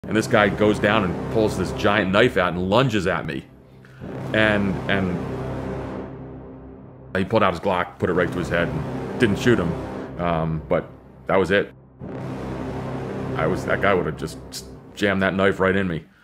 And this guy goes down and pulls this giant knife out and lunges at me. And he pulled out his Glock, put it right to his head, and didn't shoot him. But that was it. That guy would have just jammed that knife right in me.